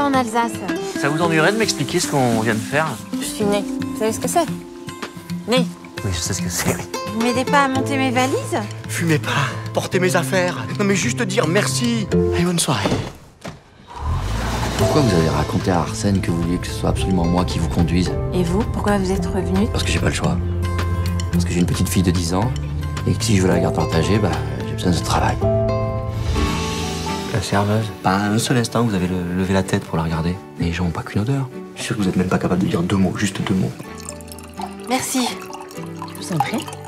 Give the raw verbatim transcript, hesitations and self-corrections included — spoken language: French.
va en Alsace. Ça vous ennuierait de m'expliquer ce qu'on vient de faire? Je suis née. Vous savez ce que c'est? Née. Oui, je sais ce que c'est. Vous m'aidez pas à monter mes valises? Fumez pas, portez mes affaires. Non mais juste dire merci. Allez, bonne soirée. Pourquoi vous avez raconté à Arsène que vous vouliez que ce soit absolument moi qui vous conduise? Et vous, pourquoi vous êtes revenu? Parce que j'ai pas le choix. Parce que j'ai une petite fille de dix ans et que si je veux la garde partagée, bah, j'ai besoin de travail. La serveuse? Pas un seul instant vous avez le- levé la tête pour la regarder. Les gens ont pas qu'une odeur. Je suis sûr que vous êtes même pas capable de dire deux mots, juste deux mots. Merci. Je vous en prie.